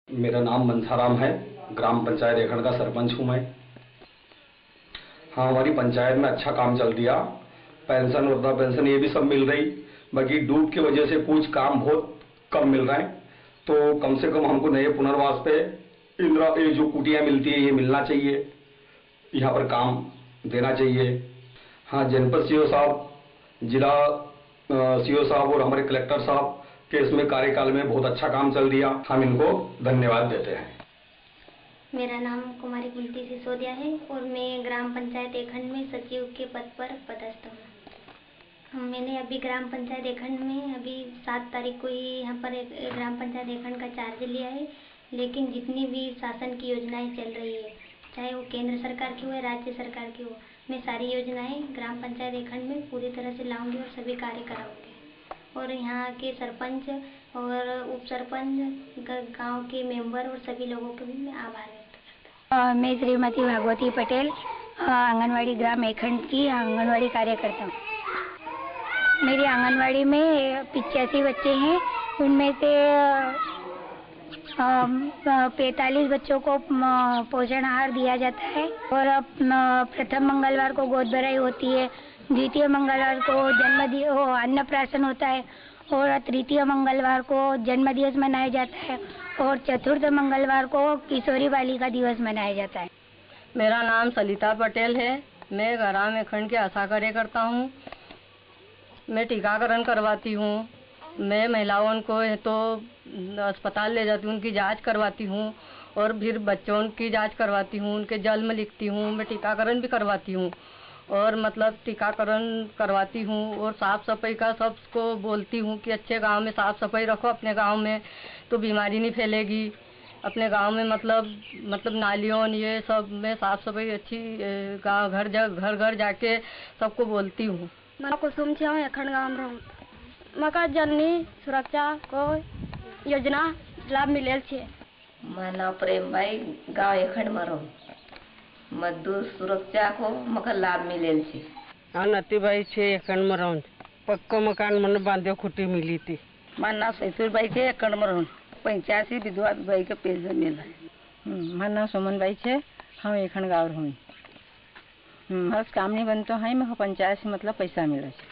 मेरा नाम मनसाराम है, ग्राम पंचायत एखण का सरपंच हूँ मैं। हाँ, हमारी पंचायत में अच्छा काम चल दिया। पेंशन, वृद्धा पेंशन ये भी सब मिल रही। बाकी डूब की वजह से कुछ काम बहुत कम मिल रहा है, तो कम से कम हमको नए पुनर्वास पे इंदिरा ये जो कुटिया मिलती है ये मिलना चाहिए, यहाँ पर काम देना चाहिए। हाँ, जनपद सीओ साहब, जिला सीओ साहब और हमारे कलेक्टर साहब के इसमें कार्यकाल में बहुत अच्छा काम चल दिया। हम इनको धन्यवाद देते हैं। मेरा नाम कुमारी कुंती सिसोदिया है और मैं ग्राम पंचायत एखंड में सचिव के पद पर पदस्थ हूँ। मैंने अभी ग्राम पंचायत एखंड में अभी 7 तारीख को ही यहाँ पर एक ग्राम पंचायत एखंड का चार्ज लिया है। लेकिन जितनी भी शासन की योजनाएं चल रही है, चाहे वो केंद्र सरकार की हो या राज्य सरकार की हो, मैं सारी योजनाएं ग्राम पंचायत एखंड में पूरी तरह से लाऊंगी और सभी कार्य कराऊंगी। और यहाँ के सरपंच और उप सरपंच, गांव के मेंबर और सभी लोगों के भी मैं आभार व्यक्त करता हूँ। मैं श्रीमती भागवती पटेल, आंगनवाड़ी ग्राम एखंड की आंगनवाड़ी कार्यकर्ता हूँ। मेरी आंगनवाड़ी में 85 बच्चे हैं, उनमें से 45 बच्चों को पोषण आहार दिया जाता है। और प्रथम मंगलवार को गोद भराई होती है, द्वितीय मंगलवार को अन्नप्राशन होता है और तृतीय मंगलवार को जन्म दिवस मनाया जाता है और चतुर्थ मंगलवार को किशोरी बालिका दिवस मनाया जाता है। मेरा नाम सलिता पटेल है। मैं ग्राम एखंड के आशा कार्यकर्ता हूँ। मैं टीकाकरण करवाती हूँ। मैं महिलाओं को तो अस्पताल ले जाती हूँ, उनकी जांच करवाती हूँ और फिर बच्चों की जांच करवाती हूँ, उनके जन्म लिखती हूँ। मैं टीकाकरण भी करवाती हूँ और मतलब टीकाकरण करवाती हूँ और साफ़ सफाई का सबको बोलती हूँ कि अच्छे गांव में साफ़ सफाई रखो, अपने गांव में तो बीमारी नहीं फैलेगी। अपने गांव में मतलब नालियों ये सब में साफ़ सफाई अच्छी, गाँव घर घर जाके सबको बोलती हूँ। मैं कुसुम से हूँ, एखंड गाँव में रहूँ। मका जननी सुरक्षा को योजना लाभ मिलेल छे। माना प्रेम भाई, गाँव एखंड में रहूँ। मजदूर सुरक्षा को मका लाभ मिलेल छे। नती भाई छे, एखंड में रहूँ। पक्का मकान मन बांधे खुटी मिली थी। माना सैसुर भाई छे, एखंड में रहूँ। 85 विधवा भाई के पेंशन मिला है। माना सुमन भाई छे, हम एखंड गाँव रहूँ। हर काम नहीं बनते हैं, मैं पंचायत से मतलब पैसा मिला है।